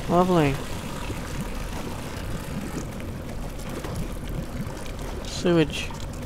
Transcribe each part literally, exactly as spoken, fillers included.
Lovely. Sewage.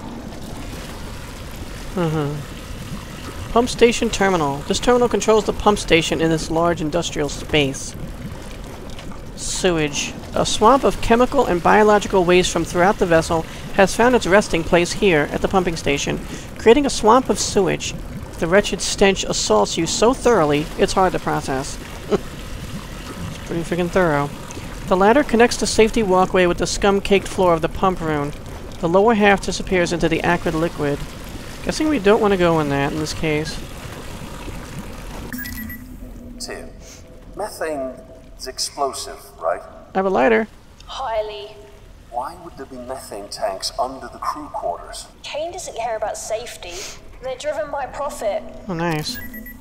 Uh-huh. Pump station terminal. This terminal controls the pump station in this large industrial space. Sewage. A swamp of chemical and biological waste from throughout the vessel has found its resting place here at the pumping station, creating a swamp of sewage. The wretched stench assaults you so thoroughly, it's hard to process. It's pretty freaking thorough. The ladder connects the safety walkway with the scum-caked floor of the pump room. The lower half disappears into the acrid liquid. Guessing we don't want to go in that in this case. Tim, methane is explosive, right? I have a lighter. Highly. Why would there be methane tanks under the crew quarters? Kane doesn't care about safety. They're driven by profit. Oh, nice.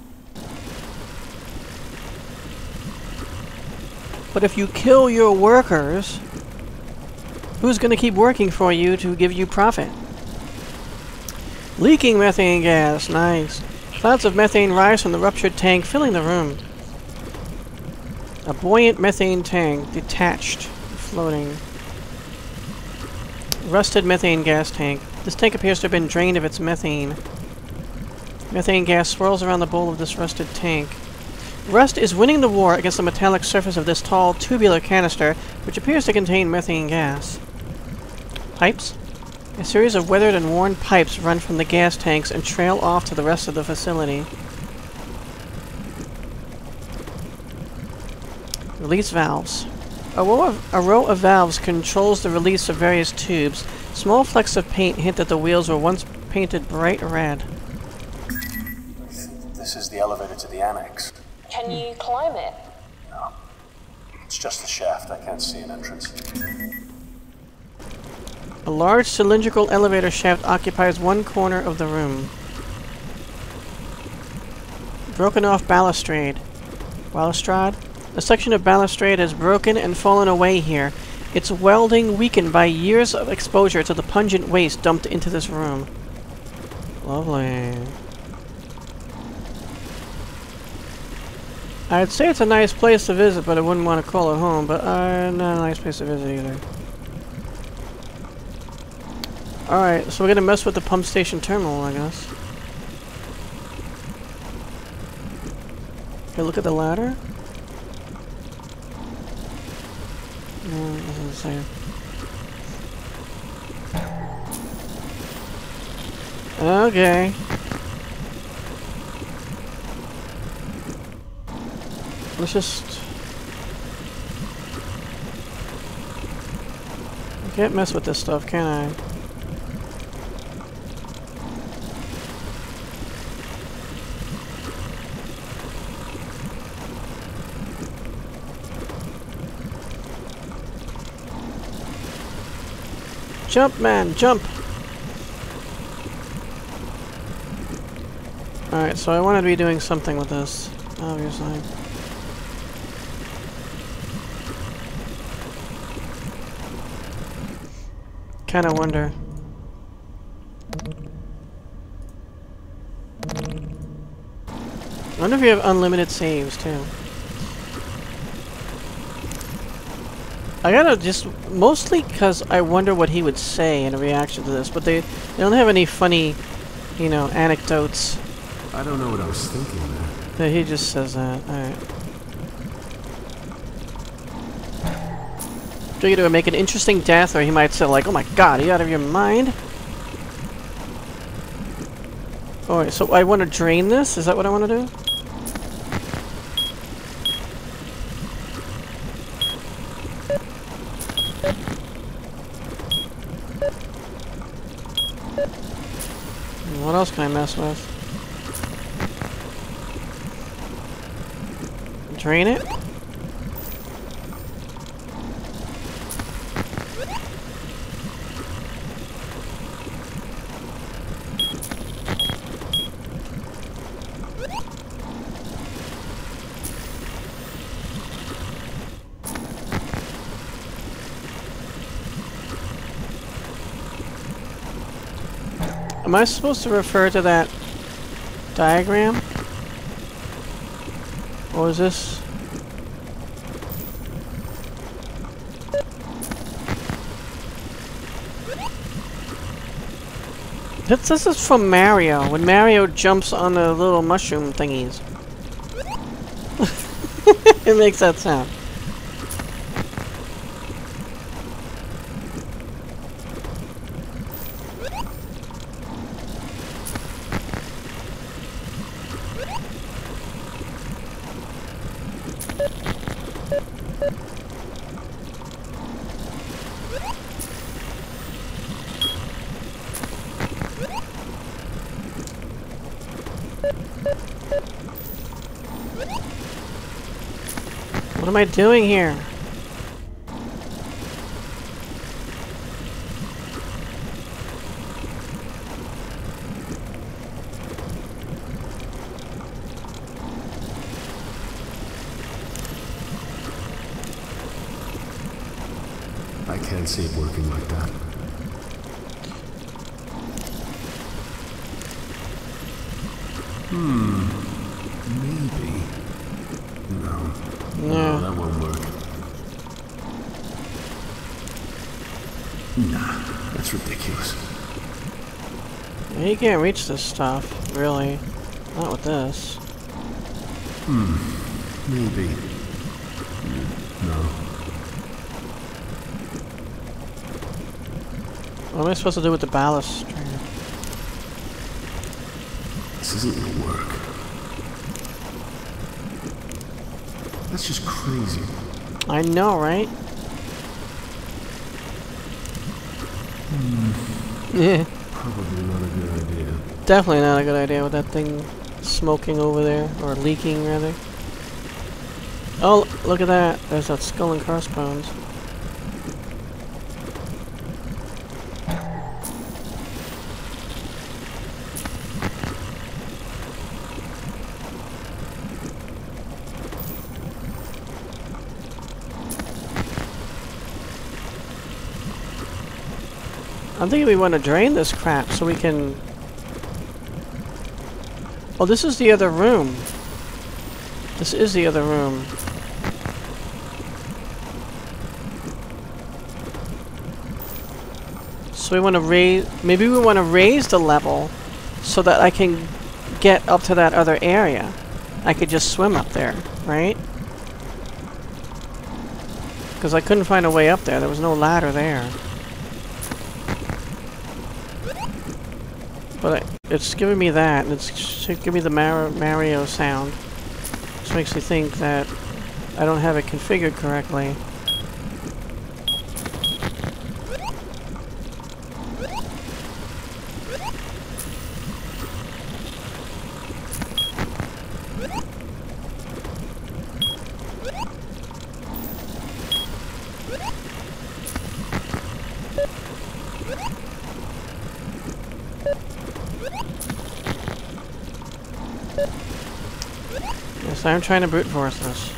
But if you kill your workers, who's going to keep working for you to give you profit? Leaking methane gas. Nice. Clouds of methane rise from the ruptured tank, filling the room. A buoyant methane tank, detached, floating. Rusted methane gas tank. This tank appears to have been drained of its methane. Methane gas swirls around the bowl of this rusted tank. Rust is winning the war against the metallic surface of this tall, tubular canister, which appears to contain methane gas. Pipes? A series of weathered and worn pipes run from the gas tanks and trail off to the rest of the facility. Release valves. A row, of, a row of valves controls the release of various tubes. Small flecks of paint hint that the wheels were once painted bright red. This is the elevator to the annex. Can you climb it? No. It's just the shaft. I can't see an entrance. A large cylindrical elevator shaft occupies one corner of the room. Broken off balustrade. Balustrade? A section of balustrade has broken and fallen away here, its welding weakened by years of exposure to the pungent waste dumped into this room. Lovely. I'd say it's a nice place to visit, but I wouldn't want to call it home, but uh, not a nice place to visit either. Alright, so we're gonna mess with the pump station terminal, I guess. Okay, look at the ladder. No, it doesn't say. Okay. Let's just... I can't mess with this stuff, can I? Jump, man, jump! Alright, so I want to be doing something with this, obviously. Kinda wonder. I wonder if you have unlimited saves, too. I gotta just... Mostly because I wonder what he would say in a reaction to this, but they, they don't have any funny, you know, anecdotes. I don't know what I was thinking there. Yeah, he just says that. Alright. Figured it would make an interesting death, or he might say like, oh my god, are you out of your mind? Alright, so I want to drain this? Is that what I want to do? What else can I mess with? Drain it? Am I supposed to refer to that diagram? Or is this... This, this is from Mario, when Mario jumps on the little mushroom thingies. It makes that sound. What am I doing here? I can't see it working like that. Hmm. Maybe. No. No, that won't work. Nah, that's ridiculous. Yeah, you can't reach this stuff, really. Not with this. Hmm. Maybe. No. What am I supposed to do with the ballast stream? This isn't gonna work. That's just crazy. I know, right? Hmm. Yeah. Probably not a good idea. Definitely not a good idea with that thing smoking over there, or leaking, rather. Oh, look at that. There's that skull and crossbones. I'm thinking we want to drain this crap so we can... Oh, this is the other room. This is the other room. So we want to raise... Maybe we want to raise the level so that I can get up to that other area. I could just swim up there, right? Because I couldn't find a way up there. There was no ladder there. But it's giving me that, and it's giving me the Mar Mario sound. Which makes me think that I don't have it configured correctly. Yes, I'm trying to brute force this.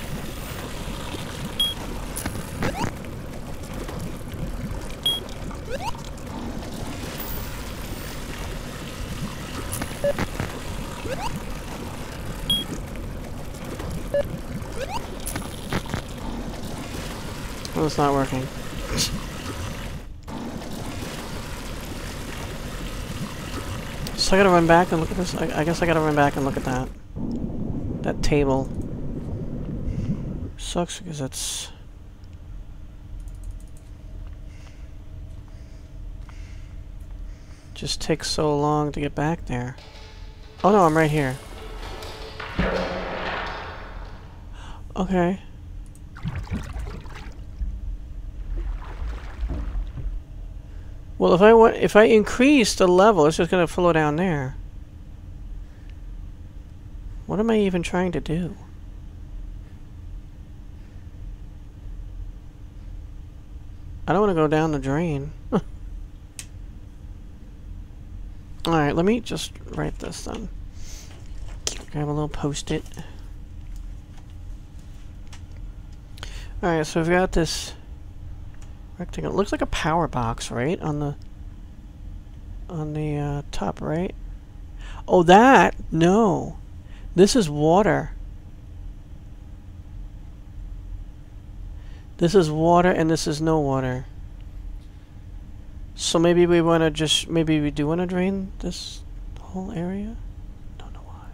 Well, it's not working. So I gotta run back and look at this. I, I guess I gotta run back and look at that. That table. Sucks because it's... just takes so long to get back there. Oh no, I'm right here. Okay. Well, if I want, if I increase the level, it's just gonna flow down there. What am I even trying to do? I don't want to go down the drain. Alright, let me just write this then. Grab a little post-it. Alright, so we've got this rectangle. It looks like a power box, right? On the on the uh, top right. Oh, that? No. This is water. This is water and this is no water. So maybe we want to just, maybe we do want to drain this whole area? Don't know why.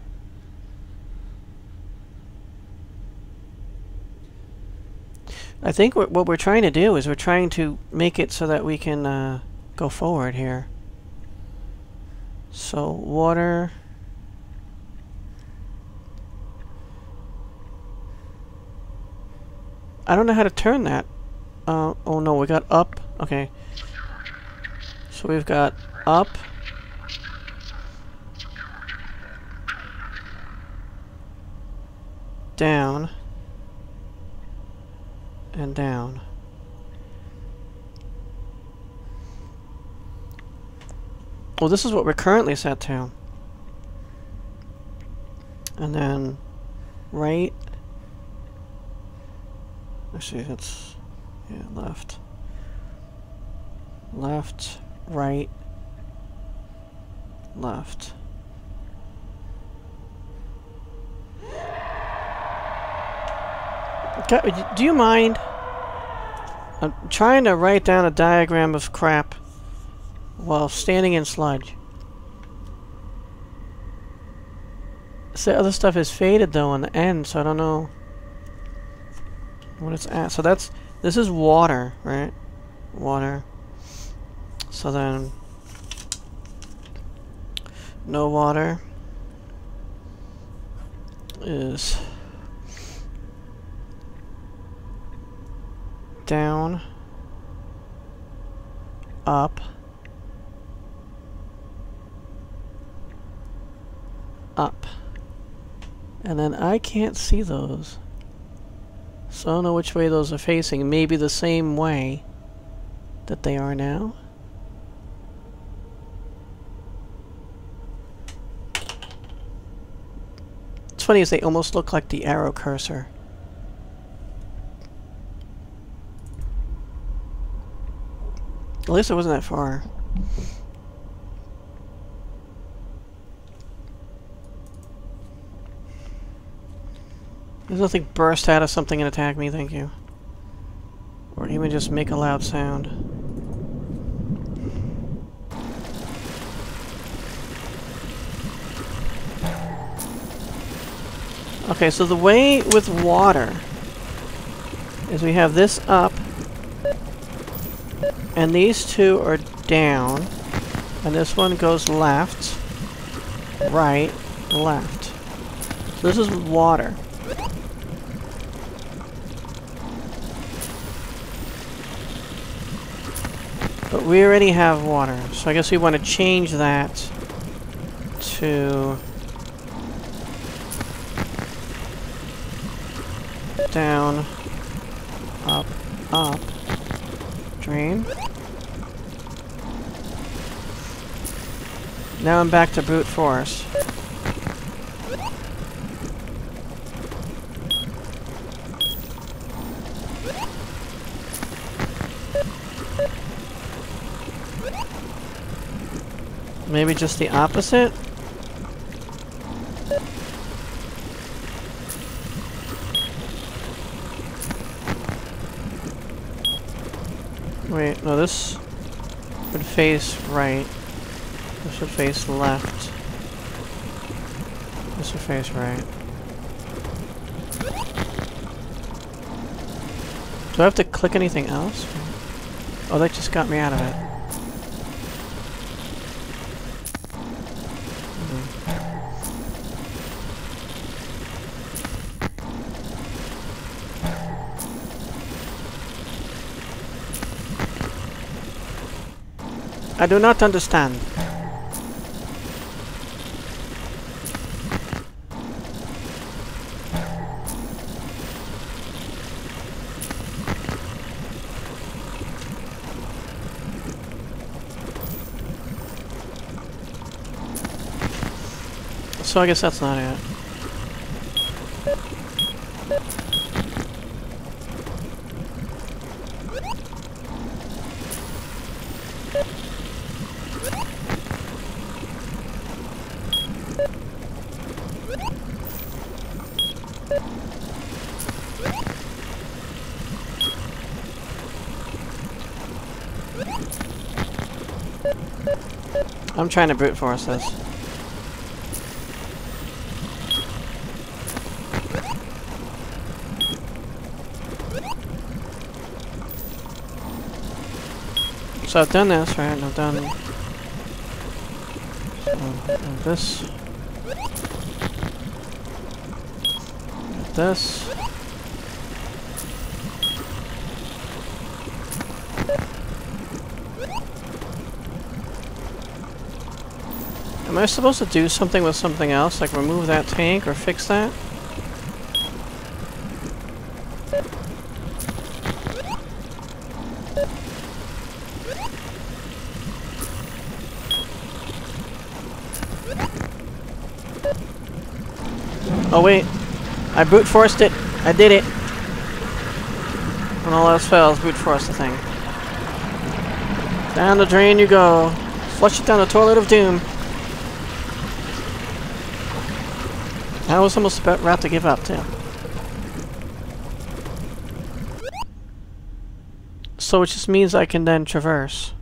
I think what, what we're trying to do is we're trying to make it so that we can uh, go forward here. So water. I don't know how to turn that. Uh, oh no, we got up. Okay. So we've got up. Down. And down. Well, this is what we're currently set to. And then right. Actually, that's, yeah, left. Left, right, left. Okay, do you mind? I'm trying to write down a diagram of crap while standing in sludge. The other stuff is faded though on the end, so I don't know what it's at. So that's, this is water, right? Water. So then, no water is down, up, up. And then I can't see those. So I don't know which way those are facing. Maybe the same way that they are now. What's funny is they almost look like the arrow cursor. At least it wasn't that far. There's nothing burst out of something and attack me, thank you. Or even just make a loud sound. Okay, so the way with water is we have this up, and these two are down, and this one goes left, right, left. So this is water. But we already have water, so I guess we want to change that to down, up, up, drain. Now I'm back to brute force. Maybe just the opposite? Wait, no, this would face right. This would face left. This would face right. Do I have to click anything else? Oh, that just got me out of it. I do not understand. So I guess that's not it. I'm trying to brute force this. So I've done this, right? And I've done uh, this. This. Am I supposed to do something with something else, like remove that tank or fix that? Oh wait, I brute forced it. I did it. When all else fails, brute force the thing. Down the drain you go. Flush it down the toilet of doom. I was almost about about to give up too. So it just means I can then traverse.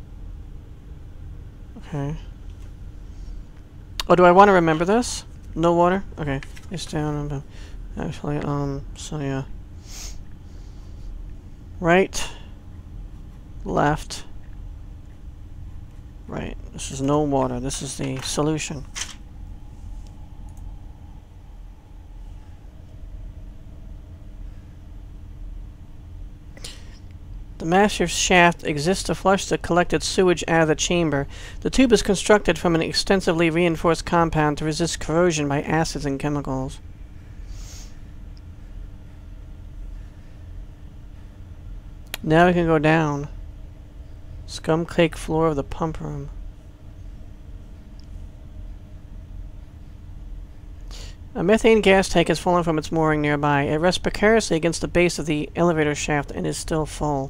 Okay. Oh, do I want to remember this? No water? Okay. It's down. Actually, um, so yeah. Right. Left. Right. This is no water. This is the solution. The master shaft exists to flush the collected sewage out of the chamber. The tube is constructed from an extensively reinforced compound to resist corrosion by acids and chemicals. Now we can go down. Scum cake floor of the pump room. A methane gas tank has fallen from its mooring nearby. It rests precariously against the base of the elevator shaft and is still full.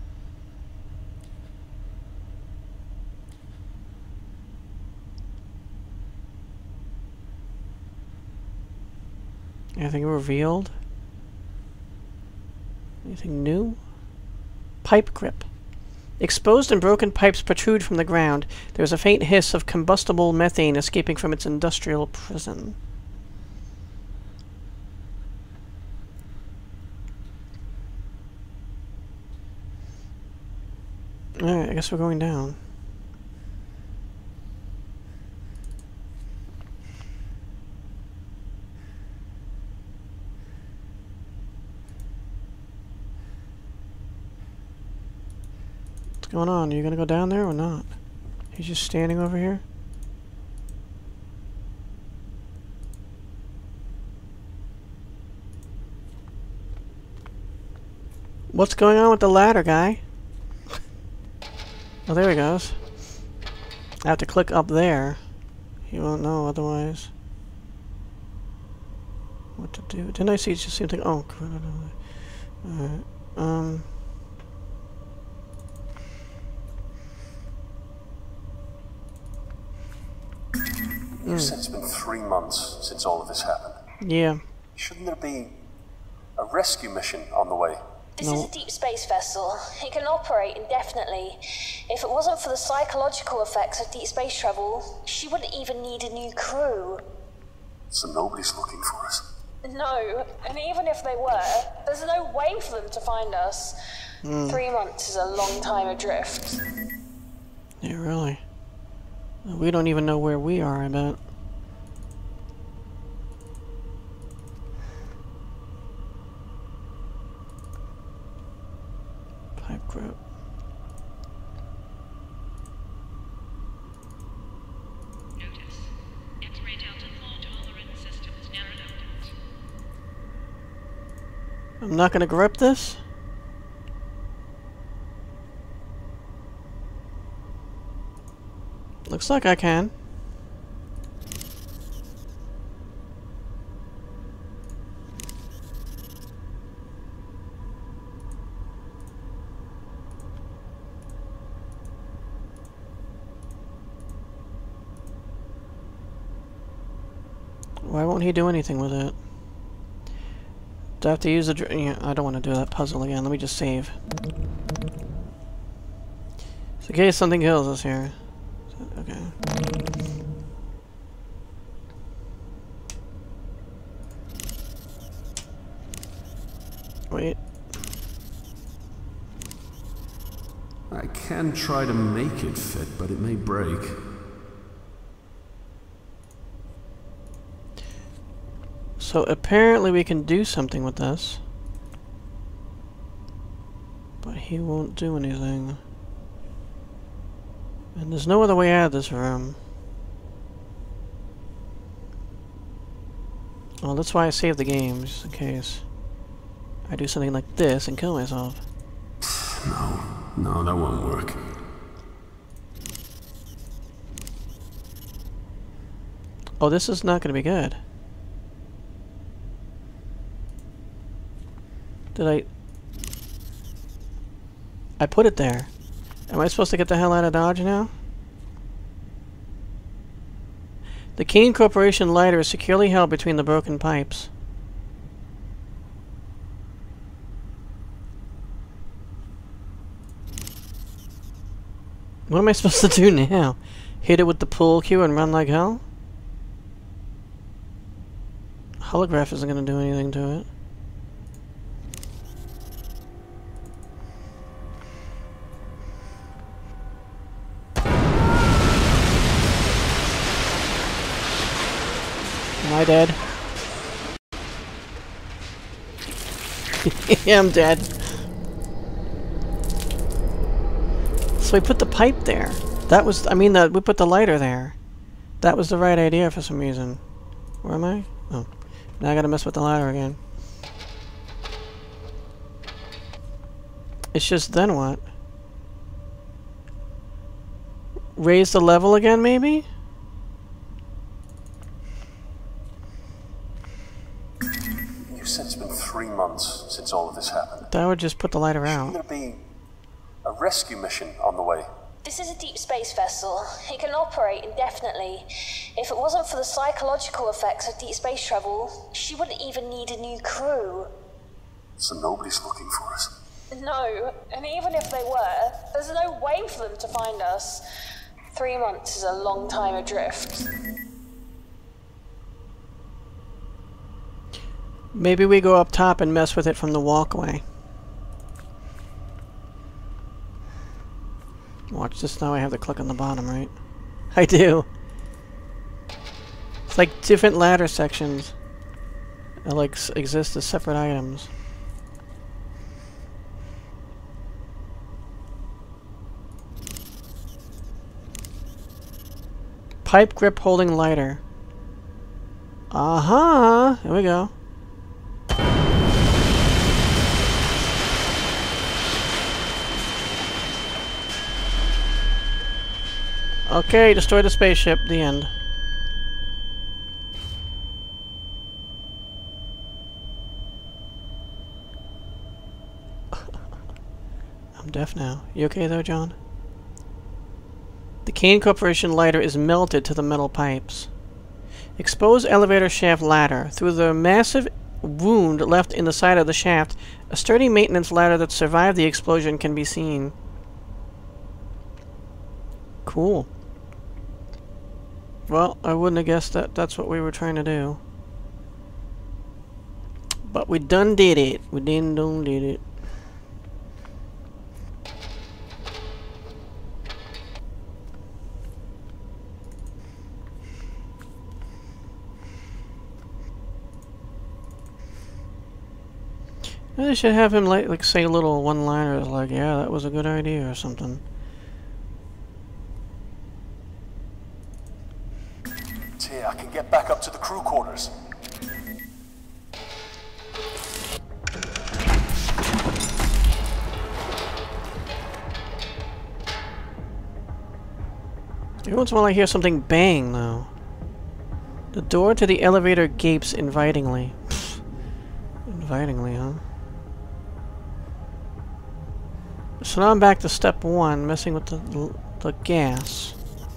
Anything revealed? Anything new? Pipe grip. Exposed and broken pipes protrude from the ground. There is a faint hiss of combustible methane escaping from its industrial prison. Alright, I guess we're going down. What's going on? Are you gonna go down there or not? He's just standing over here? What's going on with the ladder, guy? Oh, there he goes. I have to click up there. He won't know otherwise. What to do? Didn't I see? It just seemed like, oh, alright. Um. You mm. said it's been three months since all of this happened. Yeah. Shouldn't there be a rescue mission on the way? This no. is a deep space vessel. It can operate indefinitely. If it wasn't for the psychological effects of deep space travel, she wouldn't even need a new crew. So nobody's looking for us? No, and even if they were, there's no way for them to find us. Mm. Three months is a long time adrift. Yeah, really. We don't even know where we are, I bet. Pipe grip. Notice. X-ray delta fault tolerance systems narrowed out. I'm not gonna grip this? Looks like I can. Why won't he do anything with it? Do I have to use the dr- yeah, I don't want to do that puzzle again. Let me just save. in case something kills us here. Okay. Wait. I can try to make it fit, but it may break. So apparently we can do something with this. But he won't do anything. And there's no other way out of this room. Well, that's why I saved the game, just in case I do something like this and kill myself. No, no, that won't work. Oh, this is not going to be good. Did I... I put it there. Am I supposed to get the hell out of Dodge now? The Kane Corporation lighter is securely held between the broken pipes. What am I supposed to do now? Hit it with the pull cue and run like hell? Holograph isn't going to do anything to it. Am I dead? Yeah, I'm dead. So we put the pipe there. That was, I mean, the, we put the lighter there. That was the right idea for some reason. Where am I? Oh. Now I gotta mess with the ladder again. It's just, then what? Raise the level again, maybe? You said it's been three months since all of this happened. That would just put the lighter out. There'll be a rescue mission on the way. This is a deep space vessel. It can operate indefinitely. If it wasn't for the psychological effects of deep space travel, she wouldn't even need a new crew. So nobody's looking for us. No, and even if they were, there's no way for them to find us. Three months is a long time adrift. Maybe we go up top and mess with it from the walkway. Watch this now, I have the click on the bottom, right? I do. It's like different ladder sections that like s exist as separate items. Pipe grip holding lighter. Uh-huh. Here we go. Okay, destroy the spaceship. The end. I'm deaf now. You okay though, John? The Kane Corporation lighter is melted to the metal pipes. Exposed elevator shaft ladder. Through the massive wound left in the side of the shaft, a sturdy maintenance ladder that survived the explosion can be seen. Cool. Well, I wouldn't have guessed that that's what we were trying to do. But we done did it. We done done did it. They should have him like, like say little one-liners like, yeah, that was a good idea or something. Here, I can get back up to the crew quarters. Every once in a while I hear something bang, though. The door to the elevator gapes invitingly. Invitingly, huh? So now I'm back to step one, messing with the, the gas.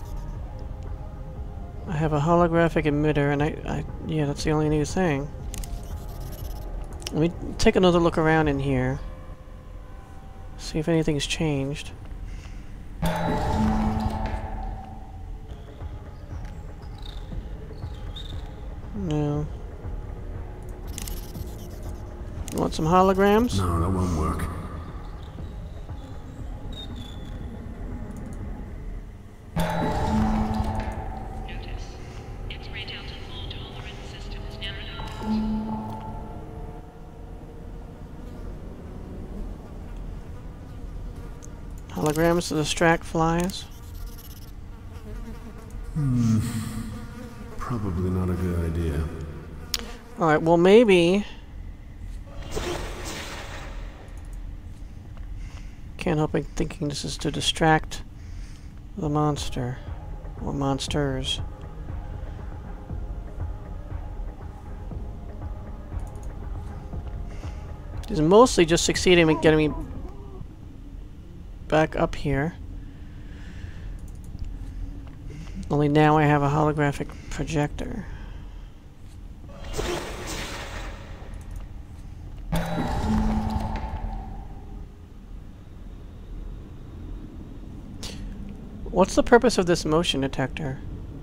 I have a holographic emitter, and I, I... Yeah, that's the only new thing. Let me take another look around in here. See if anything's changed. No. You want some holograms? No, that won't work. Notice. X-ray delta fault tolerance systems now reloaded. Holograms to distract flies? Hmm. Probably not a good idea. Alright, well maybe... Can't help but thinking this is to distract the monster. Or monsters. He's mostly just succeeding in getting me back up here. Only now I have a holographic projector. What's the purpose of this motion detector?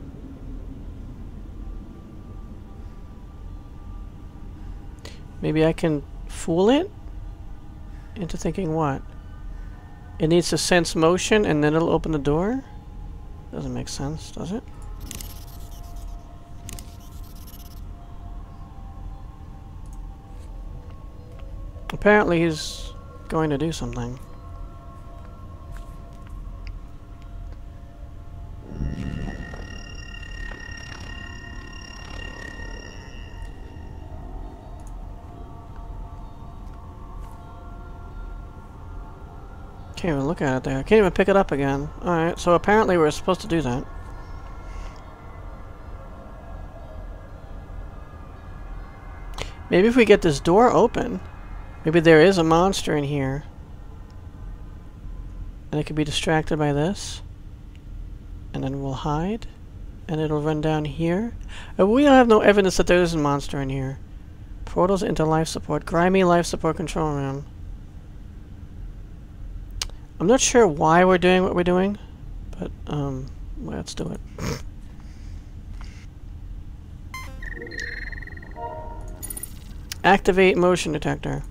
Maybe I can fool it into thinking what? It needs to sense motion and then it'll open the door? Doesn't make sense, does it? Apparently he's going to do something. Can't even look at it there. I can't even pick it up again. Alright, so apparently we're supposed to do that. Maybe if we get this door open, maybe there is a monster in here. And it could be distracted by this. And then we'll hide. And it'll run down here. Uh, we don't have no evidence that there is a monster in here. Portals into life support. Grimy life support control room. I'm not sure why we're doing what we're doing, but um, let's do it. Activate motion detector.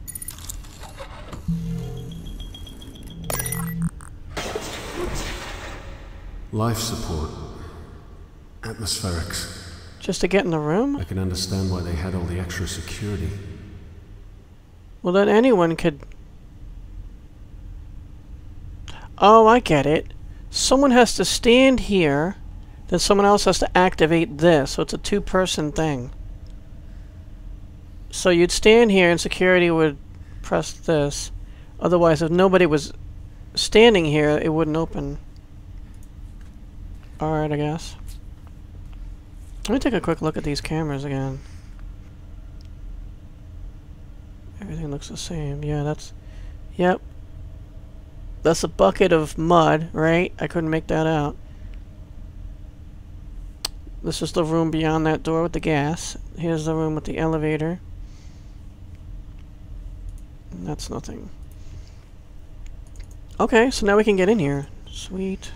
Life support. Atmospherics. Just to get in the room? I can understand why they had all the extra security. Well, then anyone could... Oh, I get it. Someone has to stand here, then someone else has to activate this, so it's a two-person thing. So you'd stand here and security would press this. Otherwise, if nobody was standing here, it wouldn't open. Alright, I guess. Let me take a quick look at these cameras again. Everything looks the same. Yeah, that's... Yep. That's a bucket of mud, right? I couldn't make that out. This is the room beyond that door with the gas. Here's the room with the elevator. And that's nothing. Okay, so now we can get in here. Sweet.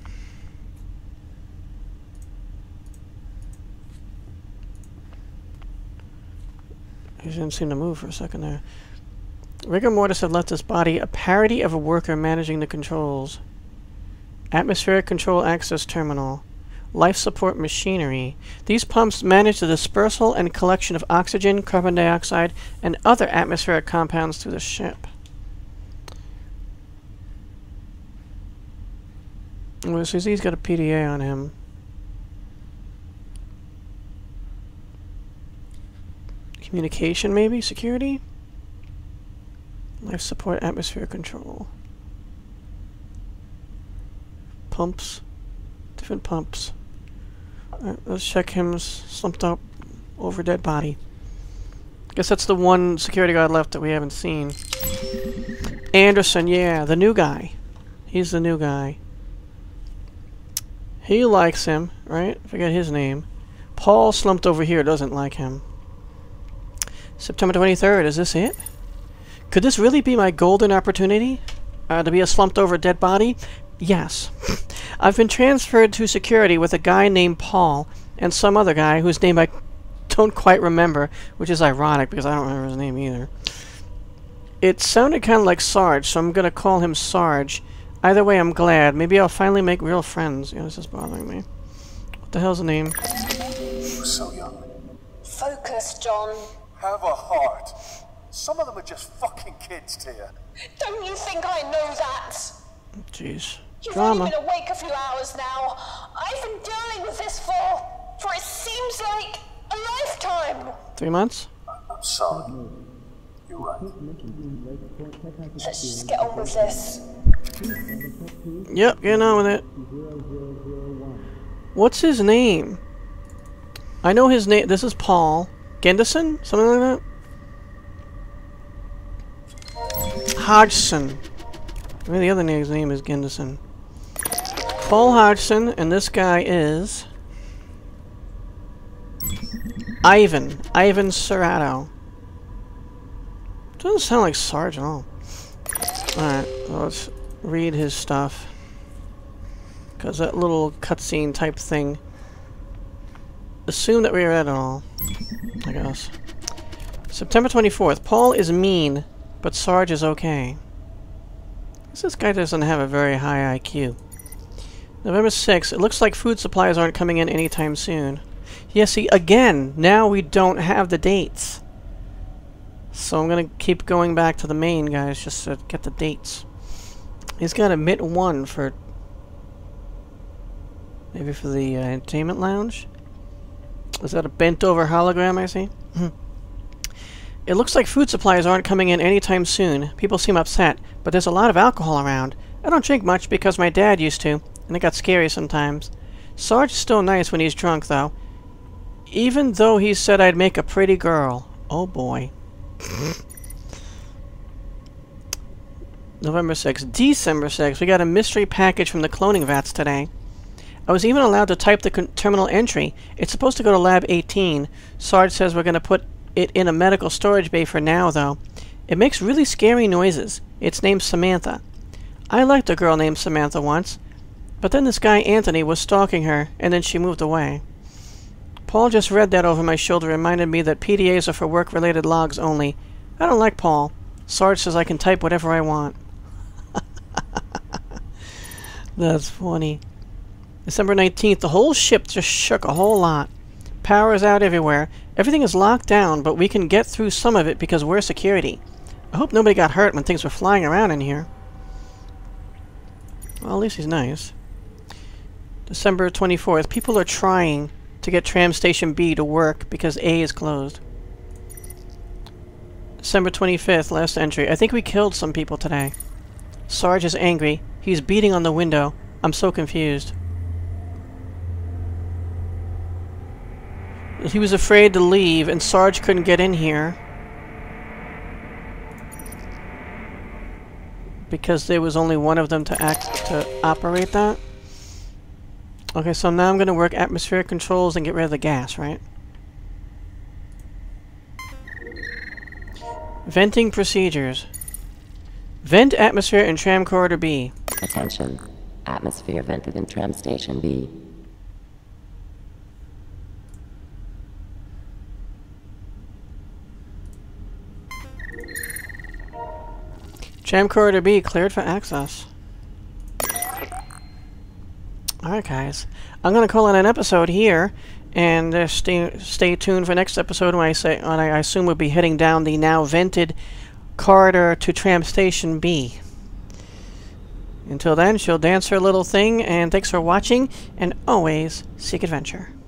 He didn't seem to move for a second there. Rigor mortis have left this body a parody of a worker managing the controls. Atmospheric control access terminal. Life support machinery. These pumps manage the dispersal and collection of oxygen, carbon dioxide, and other atmospheric compounds through the ship. Well, so he's got a P D A on him. Communication, maybe? Security? Life support, atmosphere control. Pumps. Different pumps. Alright, let's check him slumped up over dead body. Guess that's the one security guard left that we haven't seen. Anderson, yeah, the new guy. He's the new guy. He likes him, right? I forget his name. Paul slumped over here doesn't like him. September twenty-third, is this it? Could this really be my golden opportunity? Uh, to be a slumped over dead body? Yes. I've been transferred to security with a guy named Paul and some other guy whose name I don't quite remember, which is ironic because I don't remember his name either. It sounded kind of like Sarge, so I'm going to call him Sarge. Either way, I'm glad. Maybe I'll finally make real friends. Yeah, this is bothering me. What the hell's the name? You were so young. Focus, John. Have a heart. Some of them are just fucking kids, Tia. Don't you think I know that? Jeez. You've Drama. only been awake a few hours now. I've been dealing with this for, for it seems like a lifetime. Three months? I'm sorry. You're right. Let's just get on with this. Yep, getting on with it. What's his name? I know his name. This is Paul. Gendison? Something like that? Hodgson. Maybe the other name's name is Gendison. Paul Hodgson, and this guy is... Ivan. Ivan Serrato. Doesn't sound like Sarge at all. Alright, well, let's read his stuff. Because that little cutscene type thing... Assume that we read it all. I guess. September twenty-fourth. Paul is mean, but Sarge is okay. This guy doesn't have a very high I Q. November sixth. It looks like food supplies aren't coming in anytime soon. Yeah, see, again, now we don't have the dates. So I'm going to keep going back to the main, guys, just to get the dates. He's got a mit one for... Maybe for the uh, entertainment lounge? Is that a bent-over hologram I see? It looks like food supplies aren't coming in anytime soon. People seem upset, but there's a lot of alcohol around. I don't drink much because my dad used to, and it got scary sometimes. Sarge is still nice when he's drunk, though. Even though he said I'd make a pretty girl. Oh boy. November sixth. December sixth. We got a mystery package from the cloning vats today. I was even allowed to type the terminal entry. It's supposed to go to Lab eighteen. Sarge says we're going to put it in a medical storage bay for now, though. It makes really scary noises. It's named Samantha. I liked a girl named Samantha once, but then this guy Anthony was stalking her, and then she moved away. Paul just read that over my shoulder, reminded me that P D As are for work-related logs only. I don't like Paul. Sarge says I can type whatever I want. That's funny. December nineteenth, the whole ship just shook a whole lot. Power is out everywhere. Everything is locked down, but we can get through some of it because we're security. I hope nobody got hurt when things were flying around in here. Well, at least he's nice. December twenty-fourth, people are trying to get Tram Station B to work because A is closed. December twenty-fifth, last entry. I think we killed some people today. Sarge is angry. He's beating on the window. I'm so confused. He was afraid to leave, and Sarge couldn't get in here because there was only one of them to act to operate that. Okay, so now I'm going to work atmospheric controls and get rid of the gas, right? Venting procedures. Vent atmosphere in Tram Corridor B. Attention. Atmosphere vented in Tram Station B. Tram Corridor B cleared for access. Alright guys, I'm going to call it an episode here, and uh, stay, stay tuned for next episode when I say when I assume we'll be heading down the now vented corridor to Tram Station B. Until then, she'll dance her little thing, and thanks for watching, and always seek adventure.